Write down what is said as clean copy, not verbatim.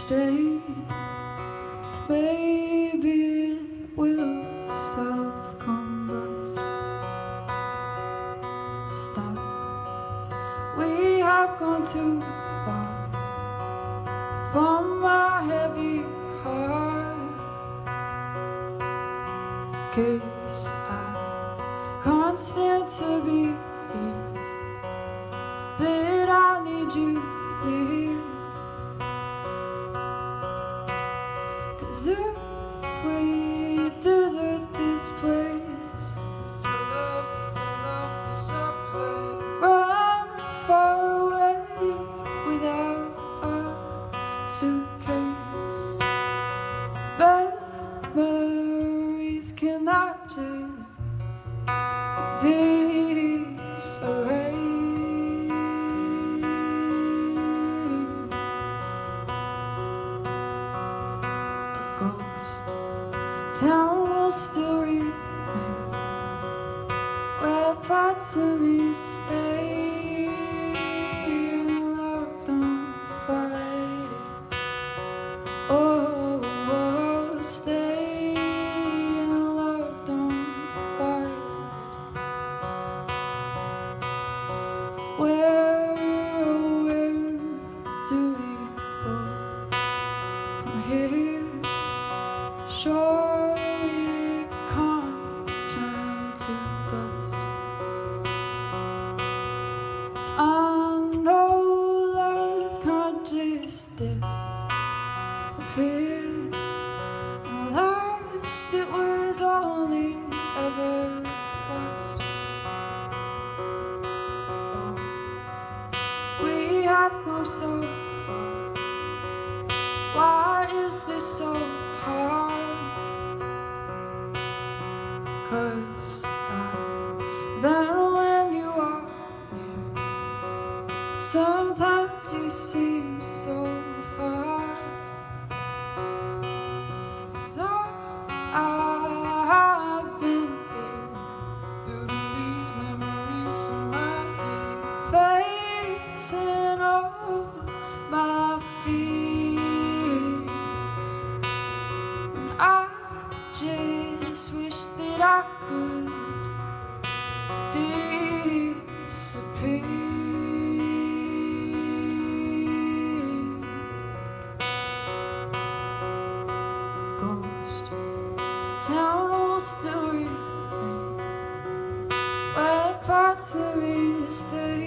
stay. Maybe it will self-combust. Stop. We have gone too far from my heavy heart. Cause I can't stand to be here, but I need you near. Cause if we desert this place, run far away without a suitcase, memories cannot just be erased. Ghost town will still remain where parts of me stay, and love don't fight it. Oh, stay, and love don't fight it. Where do we go from here? Surely it can't turn to dust. I know love can't just disappear unless it was only ever lost. Oh, we have come so far. Why is this so hard? 'Cause then when you are near, sometimes you seem so far. So I've been here, building these memories of my day, facing all my fears, and I just wish that I could disappear. Ghost town will still remain where parts of me stay.